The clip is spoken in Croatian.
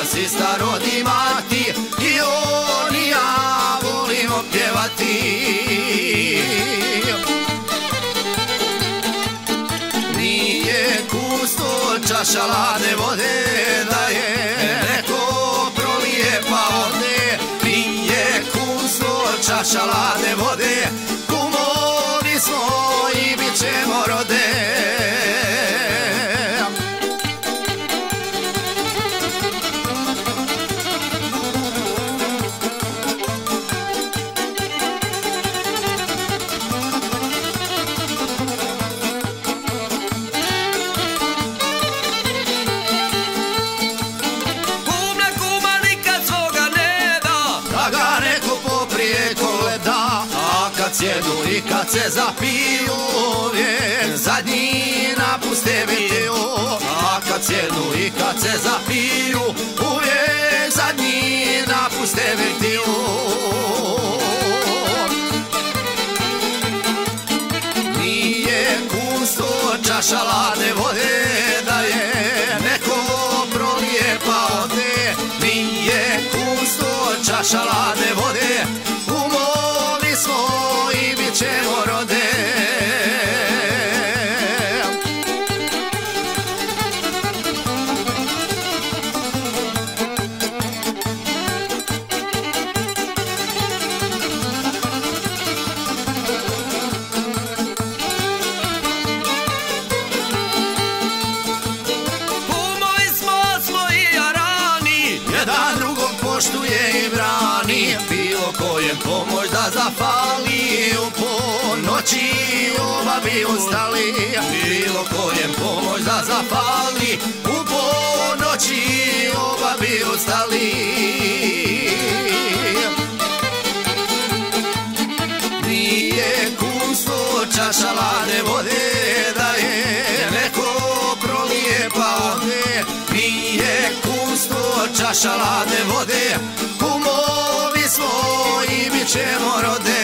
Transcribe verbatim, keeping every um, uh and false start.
sista rodi mati, i on i ja volimo pjevati. Nije gusto čaša lade vode, da je neko prolije pa ode. Nije gusto čaša lade vode, kumovi smo i bit ćemo rode. Sjedu i kad se zapiju, uvijek zadnji napuste birtiju. A kad sjedu i kad se zapiju, uvijek zadnji napuste birtiju. Nije gusto čaša lade vode, da je neko prolije pa ode. Nije gusto čaša lade vode, kumovi smo i bit ćemo rode. Kumovi smo, smo i jarani, jedan drugog poštuje i brani. Bilo kojem pomoć da zafali, u ponoći oba bi ustali. Bilo kojem pomoć da zafali, u ponoći oba bi ustali. Nije gusto čaša lade vode, da je neko prolije pa ode. Nije gusto čaša lade vode, kumovi smo i bit ćemo rode.